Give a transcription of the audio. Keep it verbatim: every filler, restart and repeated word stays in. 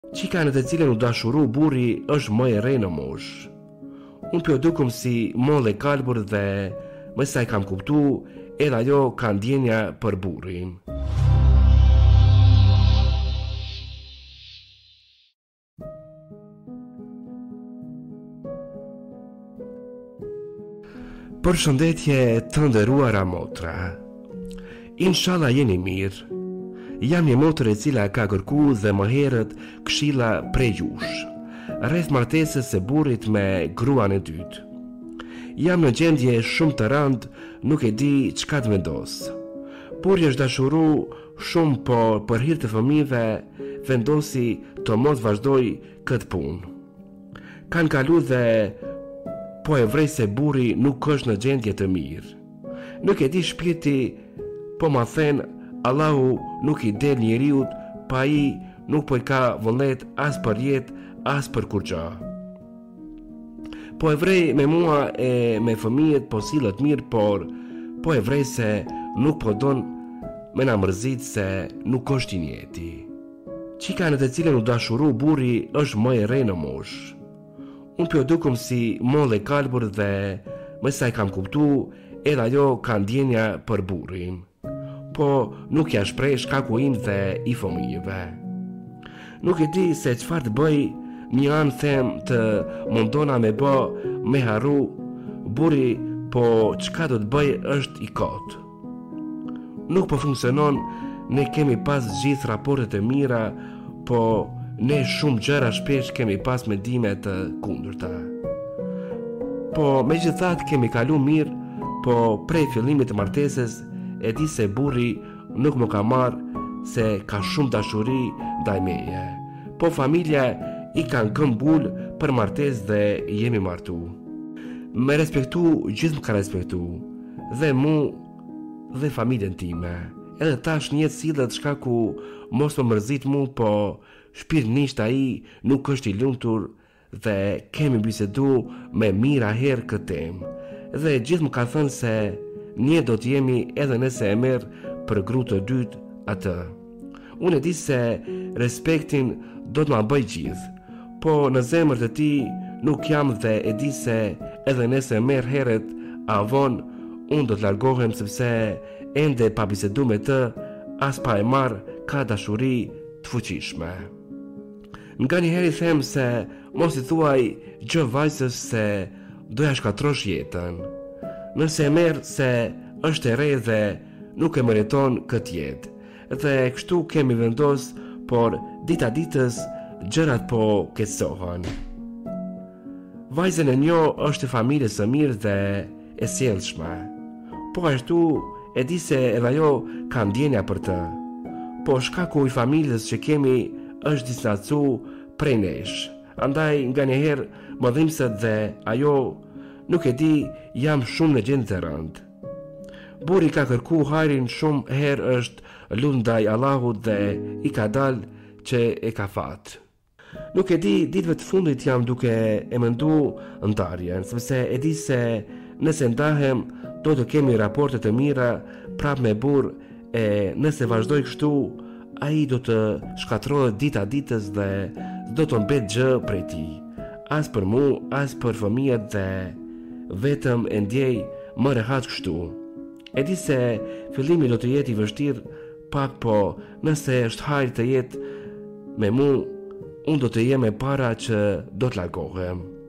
Qika në të cilën u dashuru burri është më e re në moshë. Unë pjo dukum si mollë e kalbur dhe më sa i kam kuptu edhe ajo ka ndjenja për burrin. Përshëndetje të nderuara motra. Inshallah jeni mirë. Jam një motër e cila ka kërku dhe më herët këshilla prej jush, rreth martesës së burrit me gruan e dytë. Jam në gjendje shumë të rëndë, nuk e di çka të vendos. Burri është dashuru shumë, po për hir të fëmijëve vendosi të mos vazhdoj këtë punë. Kanë kalu dhe po e vrej se burri nuk është në gjendje të mirë. Nuk e di shpirti, po ma thënë Allahu nuk i del njeriut, pa i nuk po i ka vullnet as për jetë, as për kur gja. Po e vrej me mua e me fëmijët po sillet mirë, por po e vrej se nuk po don me na mërzit se nuk është i njeti. Qika në të cilën u dashuru burri është më e re në moshë. Unë pjo dukum si mollë e kalbur dhe më sa i kam kuptu edhe ajo ka ndjenja për burrin, po nuk ja shprej shkaku im dhe i fëmijëve. Nuk e di se çfarë të bëj, një anë them të mundona me bë me harru, burri po çka do të bëj është i kot. Nuk po funksionon, ne kemi pas gjithë raportet e mira, po ne shumë gjëra shpesh kemi pas mendime të kundërta. Po megjithatë kemi kalu mirë, po prej fillimit të martesës e di se burri nuk më ka marrë se ka shumë dashuri ndaj meje, po familja i kanë këmbull për martesë dhe jemi martu. Me respektu, gjithë më ka respektu, dhe mu dhe familjen time. Edhe tash njetë sillet shkaku mos më mërzit mu, po shpirtnisht ai nuk është i lumtur dhe kemi bisedu me mira herë këtë temë. Dhe gjithë më ka thënë se një do t'jemi edhe nëse e merë për gru të dytë atë. Unë e di se respektin do t'ma bëj gjithë, po në zemër të ti nuk jam dhe e di se edhe nëse merë heret avon, unë do t'largohem sepse ende pa bisedu me të, as pa e marë ka dashuri të fuqishme. Nga një heri them se mos i thuaj gjë vajzës se doja shkatrosh jetën. Nëse e merë se është e re dhe nuk e meriton këtë jetë, dhe kështu kemi vendos, por dita ditës gjërat po keqësohen. Vajzën e njo është e familjes së mirë dhe e sjellshme, po ashtu e di se edhe ajo ka ndjenja për të, po shkaku i familjes që kemi është distancu prej nesh, andaj nga njëherë më dhimbset dhe ajo nuk e di, jam shumë në gjendje të rëndë. Burri ka kërku hajrin shumë herë, është lut ndaj Allahut dhe i ka dalë që e ka fat. Nuk e di, ditëve të fundit jam duke e mendu ndarjen, sepse e di se nëse ndahem do të kemi raporte të mira prap me burr, e nëse vazhdoj kështu, ai do të shkatrohet dita ditës dhe do të mbet gjë prej tij, as për mu, as për fëmijët, dhe vetëm e ndjej më rehat kështu. E di se fillimi do të jetë i vështirë pak, po nëse është hajër të jetë me mu, unë do të jem e para që do të largohem.